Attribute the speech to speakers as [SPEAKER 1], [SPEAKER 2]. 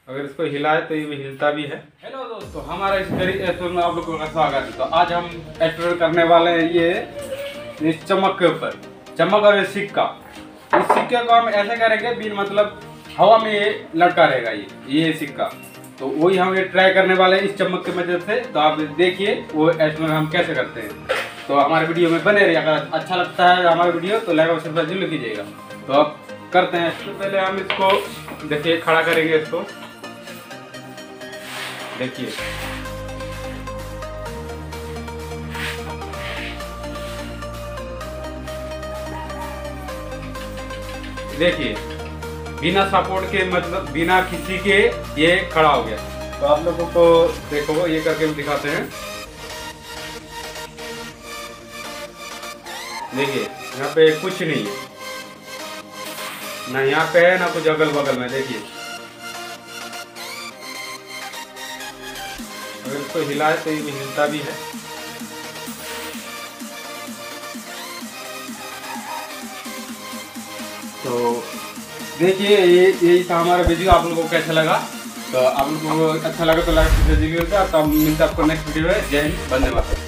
[SPEAKER 1] अगर इसको हिलाए तो ये हिलता भी है। हेलो दोस्तों, हमारा इस रेस्टोरेंट में आप लोगों का स्वागत है। तो आज हम एक्सप्लोर करने वाले हैं ये इस चमक के ऊपर, चमक और सिक्का। इस सिक्के को हम ऐसे करेंगे बिन मतलब हवा में ये लटका रहेगा ये सिक्का। तो वही हम ये ट्राई करने वाले हैं इस चमक की मदद से। तो आप देखिए वो एक्सप्लोर हम कैसे करते हैं। तो हमारे वीडियो में बने रहिए। अगर अच्छा लगता है हमारा वीडियो तो लाइक और सब्सक्राइब जरूर कीजिएगा। तो अब करते हैं। तो पहले हम इसको देखिए खड़ा करेंगे इसको। देखिए देखिए बिना सपोर्ट के मतलब बिना किसी के ये खड़ा हो गया। तो आप लोगों को देखो ये करके दिखाते हैं। देखिए यहाँ पे कुछ नहीं है, ना यहाँ पे है ना कुछ अगल बगल में। देखिए अगर इसको हिलाए तो ये हिलता भी है। तो देखिए यही था हमारा वीडियो। आप लोगों को कैसा लगा? तो आप लोगों को अच्छा लगा तो लाइक कीजिए। तो मिलते हैं आपको नेक्स्ट वीडियो में। जय हिंद, वंदे मातरम।